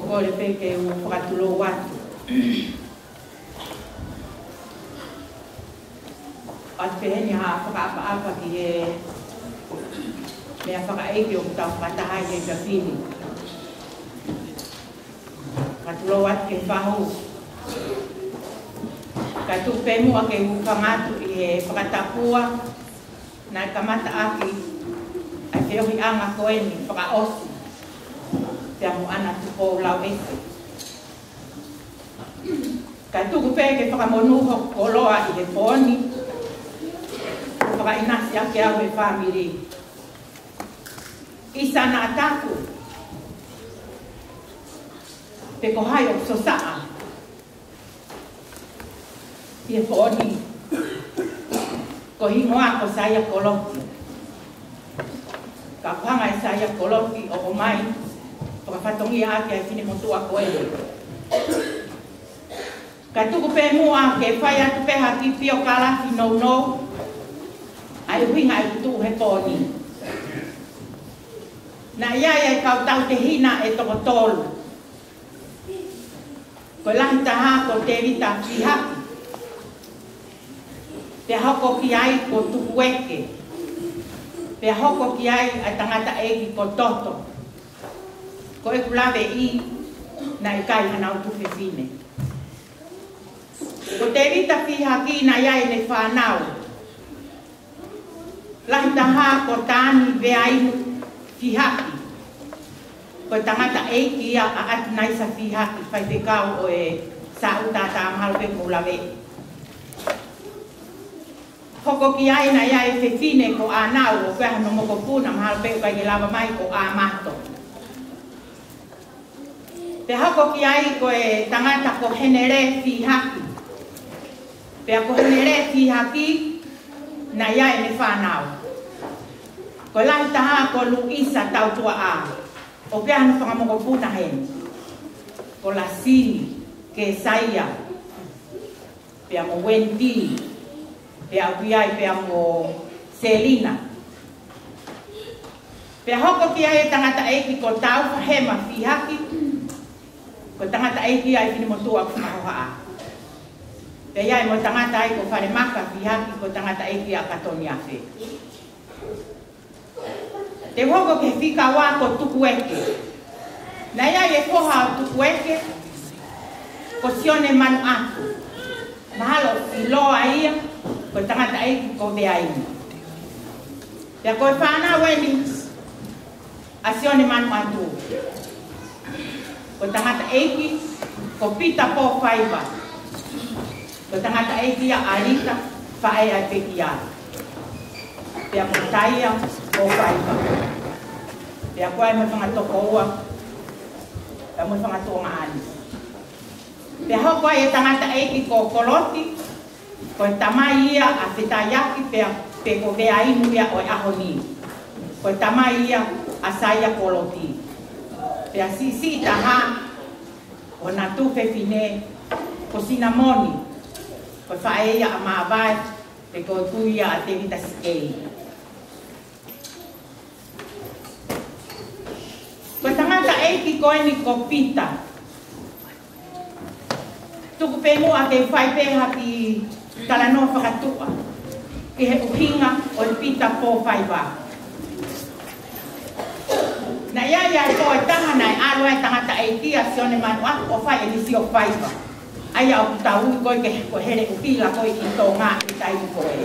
ko le pe ke o whakatulo watu. At peheni ha whakaapa ki e mea whakaeke o tau whakatahai e ka whini. Whakatulo watu ke whahu. Ka tupe mua ke whangatu i e whakatapua na kamata aki ai te ohi anga koeni whakaosi te amu ana tupo lau ese. Ka tuku pe ke whakamonuho koloa i he poni whakainasi ake au e whamiri. Isa na ataku pe ko hai o sosaa i he poni ko hingoa ko saya koloti. Ka panga e saya koloti o mai whakawhatongi ake ai whine motua ko e. Ka tuku pe mua ke whai atu peha ki pio kalafi nou ai winga ai tu he poni. Na iai ai kau tau te hina e toko tolu. Ko lahi taha ko te rita ki haki. Te hoko ki ai ko tukueke. Te hoko ki ai ai tangata eki ko toto. Ko e kulawe i na i kai hanau tuke fine. Ko te rita ki haki na iai ne whanau. Lahi taha ko tāni veainu ki haki. Ko tangata eki a atu naisa ki haki whai te kau o e sa utata amhalwe mulawe. Hoko ki ai na iai te fine ko ānau o kweha no moko puna mahalwe o kai lawa mai ko āmato. Te hoko ki ai ko e tangata ko henere ki haki. Pea ko henere ki haki na iai ne whanau. Ko lahi taha ko Luisa tau tua a. O pea hana whangamoko puna hen. Ko la sini ke saia. Pea mo Wendy. Pea upiai pea mo Selina. Pea hoko ki ai tangata eki ko tau whahema fi haki. Ko tangata eki ai whine motua ku mahoha a. Pea iai mo tangata ai ko wharemaka fi haki ko tangata eki a katoni afe. Te hoko ke whika wā ko tukueke. Na iai e koha o tukueke ko sione manu atu. Mahalo i loa ia ko tangata eiki ko veaini. Pea koe whāna weni a sione manu atu. Ko tangata eiki ko pita po whaiva. Ko tangata eiki a arita whae ai peki a. Pea ko taia po whaiva. Pea koe me whangatoko ua. Pea mo whangatoko maani. Pea hoko ai e tangata eiki ko koloti. Ko tamai ia a whetaiaki pea pe ko veainu ia o ahoni. Ko tamai ia a saia koloti. Pea sisi taha o na tufe fine ko sinamoni. Ko whae ia a maavai pe ko tuia a te vita sikei. Ko tangata eiki ko eni ko pita. Tuku pe mua te whai peha ki tala no whakatua. Ki he uhinga o le pita po whaiwa. Na ia ko e tahana e alo e tangata e tia sione manu aku o whai e nisi o whaiwa. Aia o kutaui koe ke ko here upila koe ki tō ngā i tai koe.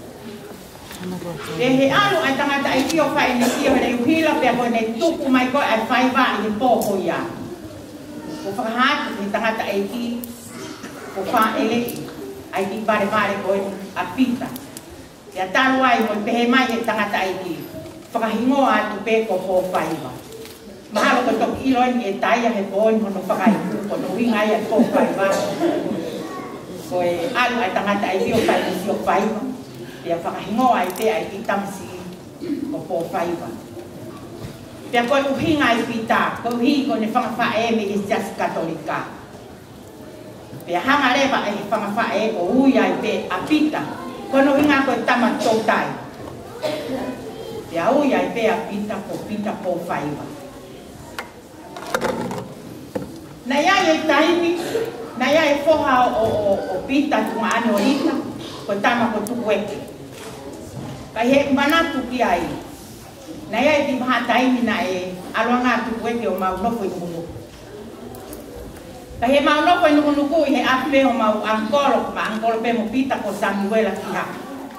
Te he alo e tangata e tia o whai e nisi o here upila pia koe ne tuku mai koe e whaiwa i le pōko ia. Ko whakahatu ni tangata e tia ko wha ele ai ki pare koe a pita. Ia talo ai mo pehe mai e tangata ai ki. Whakahingoa atu pe ko po whaiwa. Mahalo ko toki iloen e taia he pōni hono whakai. Ko no winga ai e po whaiwa. Ko e alu ai tangata ai o whai si o whaiwa. Ia whakahingoa ai te ai ki tamsi ko po whaiwa. Ia koe uhinga ai pita. Ko uhi ko ne whakawha e me is just katolika. Pea hanga rewa e whangawha e o uia i pe a pita. Kono hinga koe tama tōtai. Pea uia i pe a pita po whaiwa. Na ia e taimi, na ia e foha o pita tunga ane o ita, ko tama ko tuku eke. Ka he manatu ki ai. Na ia e di maha taimi na e aluanga tuku eke o mau nofo i nukunuku. Ka he mau nofo i nukunuku i he ape o mau angkolo, ma angkolo pe mo pita ko Samuela ki haka.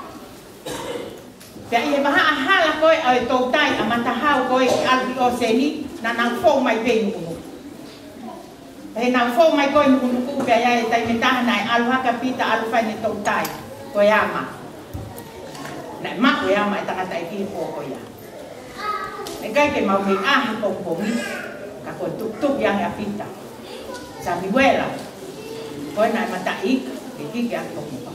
Pea i he maha ahala koe au e tautai a matahau koe i alpi o seni na nang fau mai pe nukunuku. He nang fau mai koe nukunuku pea ia e taimetaha na e aluhaka pita alufai ne tautai koe ama. Na e mak koe ama e tangata e ki po koe ia. E kai ke mau hei aha pongpongi ka koe tuk yang e pita. Samuela koe na e matai e kiki a pongpongi.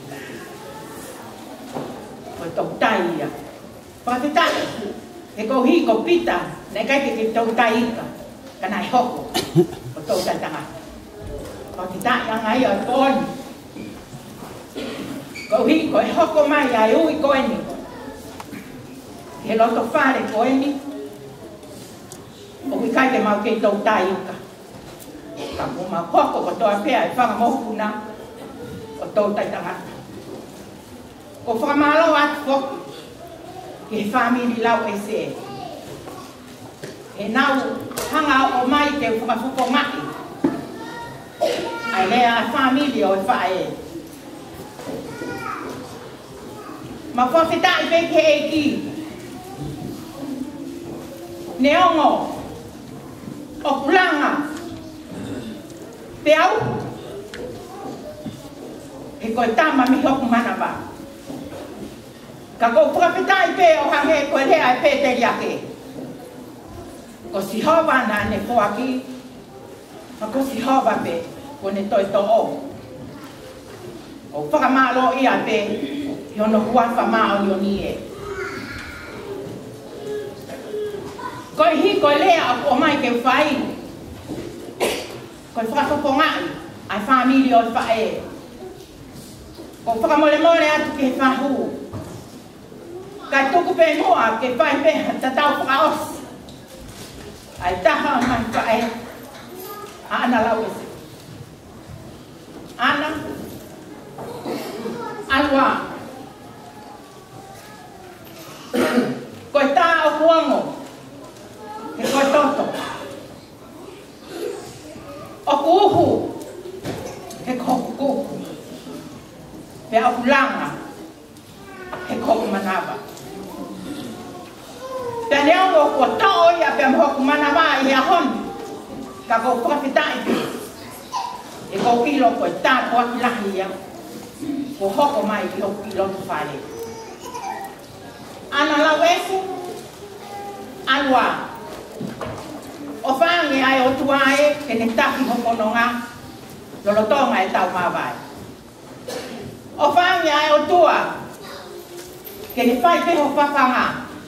Koe tautai ia. Pakitai, e ko hi ko pita, ne kai ke tautai ika, kana e hoko, ko tautai tanga. Pakitai yang ai o kon. Ko hi ko e hoko mai ai ui ko eni. He loto whare ko eni. O hui kai ke mau ke tautai ika. Ka mo mau hoko ko toa pea e whanga mohuna, ko tautai tanga. Ko whakamalo atu foki. Ke family lau e se. E nau hanga o mai te whakafuko maki. Ai lea a family o e whae. Ma whawhitai pe ke e ki. Neongo. O kulanga. Te au. E koe tama mi hoku mana wa. Ka ko whakapitai pe o hange koe lea e pe te riake. Ko si hawa na ne poaki. Ma ko si hawa pe ko ne toi to o. O whakamalo ia pe i ono huafa mao i oni e. Koe hi koe lea o mai ke whai. Koe whakapopongai ai family o whae. Ko whakamole mole atu ke whahu. Kai tuku pe moa ke pai pe tatau whakaos. Ai taha mai whae. Ana lau ese. Ana. Alua. Koe tā o kuango. Ke koe toto. O kuhu. Ke koku kuku. Pe au kulanga. Ke koku manawa. Pea leo mo kua tao ia pea mhoku manawa i a hon. Ka ko whakapitai pe. E ko kilo koe tā kua kilahi ia. Ko hoko mai i hoku kilo tu whare. Ana lau esu. Alua. O whange ai o tuae ke ne taki hokononga. Lolotonga e tau mawai. O whange ai o tua. Ke ne whai peho whakanga.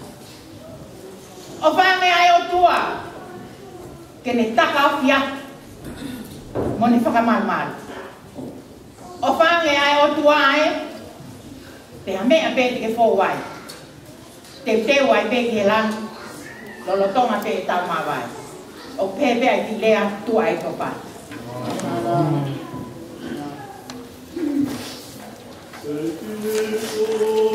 O whange ai o tua. Ke ne taka o fia. Mo ne whakamalmal. O whange ai o tua ai. Te hamea pete ke fōwai. Te wai pe ke lan. Lolotonga pe e tau mawai. O pepe ai ki lea tua e topa. Thank you.